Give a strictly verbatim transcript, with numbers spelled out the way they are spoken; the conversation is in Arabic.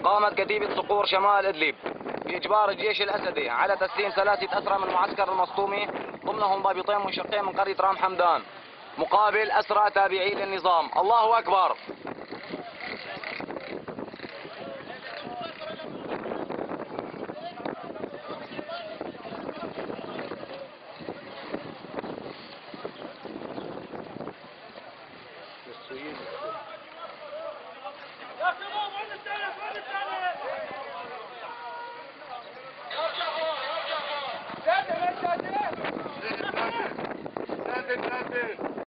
قامت كتيبة صقور شمال إدلب بإجبار الجيش الأسدي على تسليم ثلاثة أسرى من المعسكر المسطومي ضمنهم ضابطين منشقين من قرية رام حمدان مقابل أسرى تابعين للنظام. الله أكبر. سادة سادة سادة